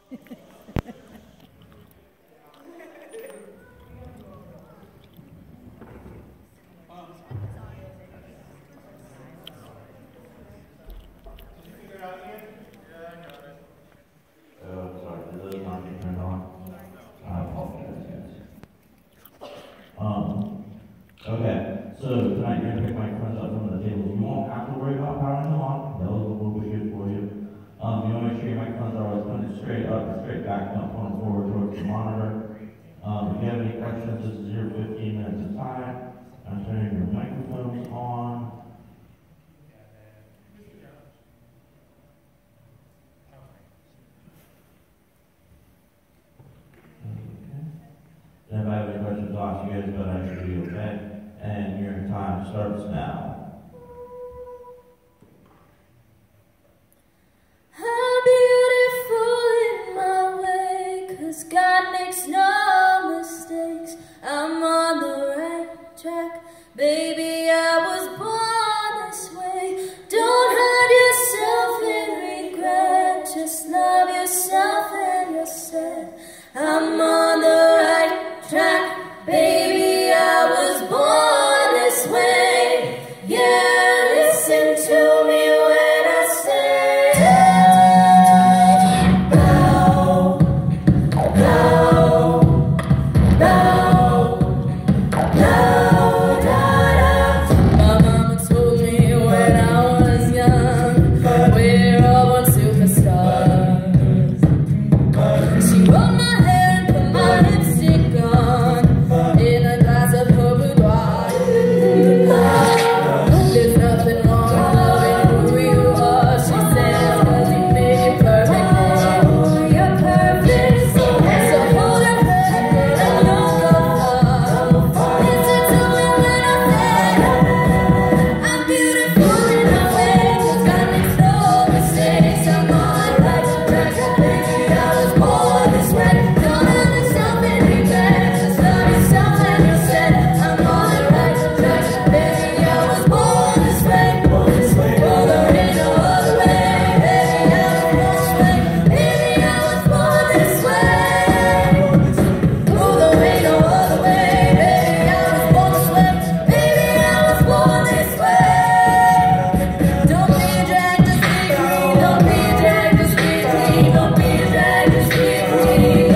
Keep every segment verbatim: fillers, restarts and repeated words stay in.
Okay, so tonight you're going to pick microphones up from the tables. You won't have to worry about powering them on. Those will be good for you. Um, you want to make sure your microphones are always pointed straight up and straight back, don't point them forward towards the monitor. Um, if you have any questions, this is your fifteen minutes of time. I'm turning your microphones on. If I have any questions, I'll ask you guys, but I should be okay. And your time starts now. I'm beautiful in my way, 'cause God makes no mistakes. I'm on the right track, baby, I was born this way. Don't hurt yourself in regret, just love yourself and you're set. I'm on the right track, baby, I was born this way. Yeah, listen to me when I say bow, bow, bow, bow, da, da. My mama told me when I was young, we're all born superstars. She rolled my hair and put my lipstick on in a glass of her boudoir. There's nothing wrong with loving who you are, she says, 'cause you made it perfect. Oh, you're perfect. So hold her hand and don't go far. Listen to me when I say I'm beautiful in my way, 'cause God makes no mistakes. I'm on the right track, baby, I was born this way. Don't hurt yourself in regret, just love yourself and you're set. I'm on the right track, baby, I was born this way. Oh, there ain't no other way, baby, I was born this way. Baby, I was born this way. Oh, there ain't no other way, baby, I was born this way. Baby, I was born this way. Don't be a drag, just be clean. Don't be a drag, just be clean. Don't be a drag, just be clean.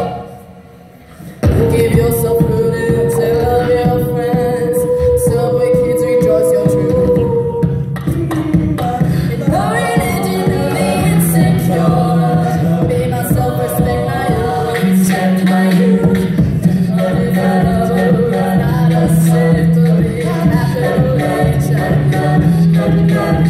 Oh. Give yourself prudence and love your friends. Subway kids, rejoice your truth. In no religion to be insecure. Be my self-respect, my own, accept my youth. Love is a lover, not a sin to be happy nature. I love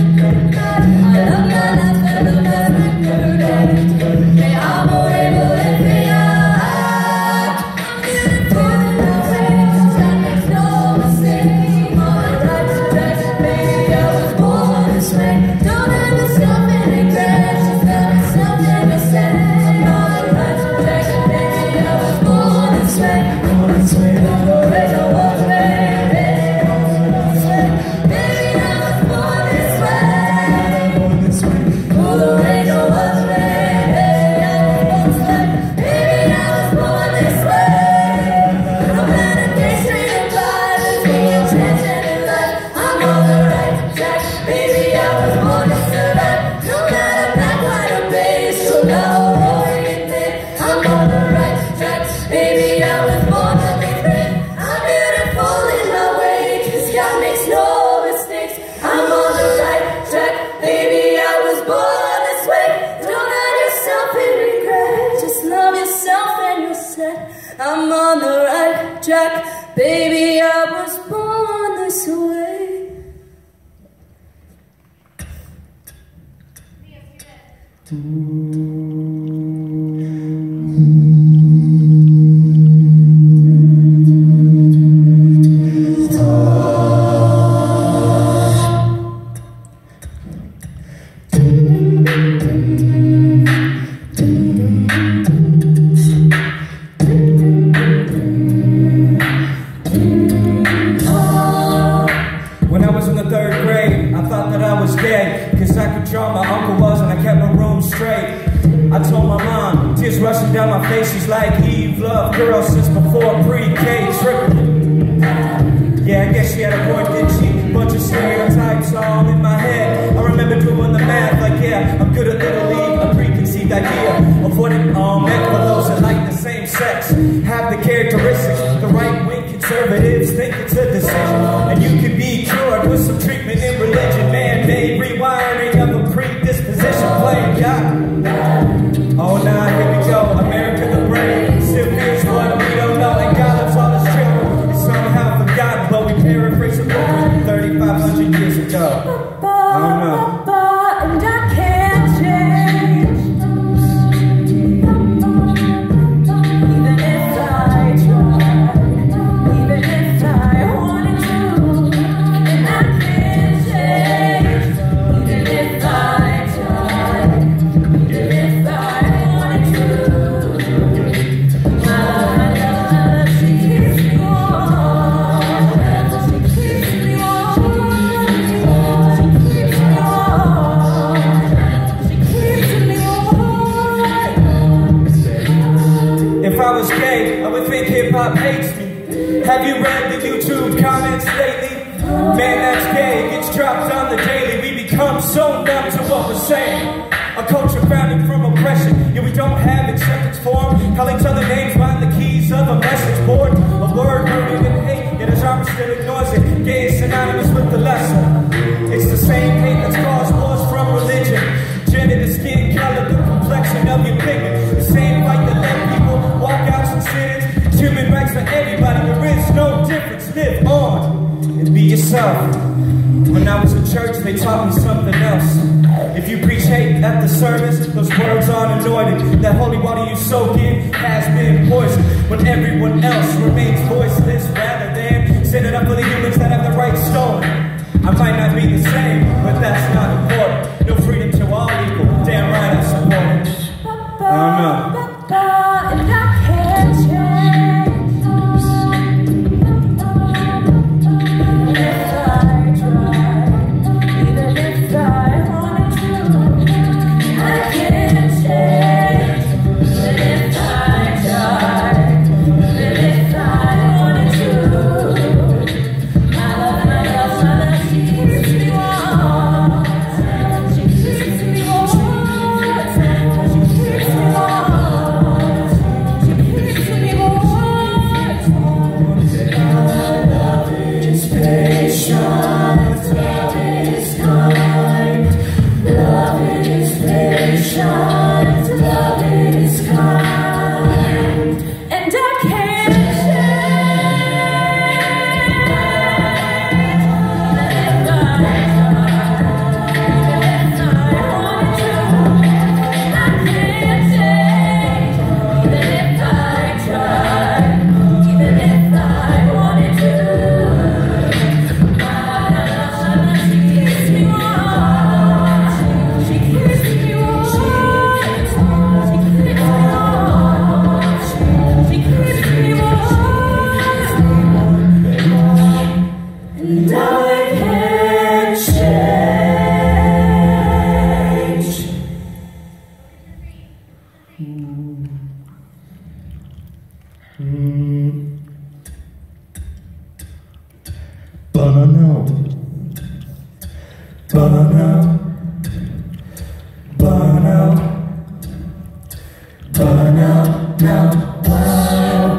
my life and the best I could have. May I'm able to be I'm beautiful in my way, 'cause God makes no mistakes. I'm on the right track, baby, I was born this way. Don't hurt yourself in regret, just love yourself and you're set. I'm on the right track, baby, I was born this way. There ain't no other way, baby, I was born this way. Baby, I was born this way. Oh, there ain't no other way, baby, I was born this way. Baby, I was born this way. No matter day straight or blind, there's being transcended in life. I'm on the right track, baby, I was born to survive. No matter black, white, or beige, so low or in bed, I'm on the right track, baby, I was born to be free. I'm beautiful in my way, 'cause God makes no mistakes. I'm on the right track, baby, I was born this way. Don't hurt yourself in regret, just love yourself and you're set. I'm on the right track, baby, I was born this way. When I was in the third grade, I thought that I was gay, 'cause I could draw my uncle was and I kept my room straight. I told my mom, Uh, tears rushing down my face. She's like Eve, love girl since before pre-K. Tripping. Yeah, I guess she had a point, didn't she? Bunch of stereotypes all in my head. I remember doing the math, like yeah, I'm good at Little League. A preconceived idea of what it all meant for those that like the same sex. Have the characteristics, the right-wing conservatives think it's a decision, and you can be cured with some treatment in religion. Man-made rewiring of a predisposition. Playing God. Oh nah, here we go. America the brain still fears what we don't know, and God loves all his children. It's somehow forgotten, but we paraphrase a book written thirty-five hundred years ago. I don't know. And I can't change, even if I tried, even if I wanted to. And I can't change, even if I tried, even if I wanted to. My love, she keeps me warm, she keeps me warm, she keeps me warm, she keeps me warm. If I was gay, I would think hip-hop hates me. Have you read the YouTube comments lately? Man, that's gay, gets dropped on the daily. We become so numb to what we're saying. A culture founded from oppression, yeah, we don't have acceptance for them. Call each other names behind the keys of a message board. A word rooted in hate, yet his armor still ignores it. Gay is synonymous with the lesser. It's the same hate that's caused wars from religion. Gender, the skin color, the complexion of your pigment. The same fight that let people walk out some sittings. Human rights for everybody, there is no difference. Live on and be yourself. When I was in church, they taught me something else. If you preach hate at the service, those words aren't anointed. That holy water you soak in has been poisoned. When everyone else remains voiceless, rather than stand it up for the humans that have the right stolen. I might not be the same, but that's not important. No freedom to all equal. Damn right I support it. I don't know. And I can't change, even if I tried, even if I wanted to. I can't change, even if I tried, even if I wanted to. My love, my love, my love, she keeps me warm, she keeps me warm, she keeps me warm, she keeps me warm. Love is patient, love is kind, love is patient, love is kind, and I can't Banana, banana, banana, banana, banana.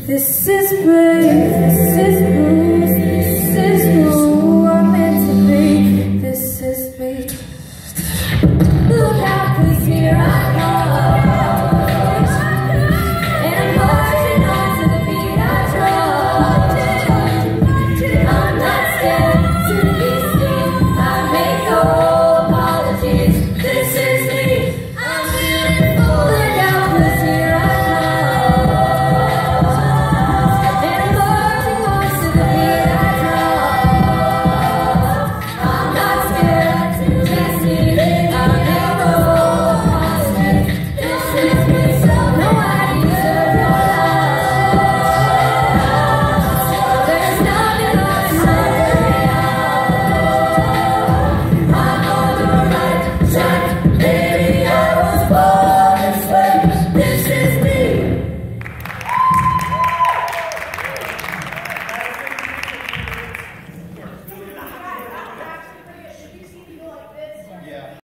This is where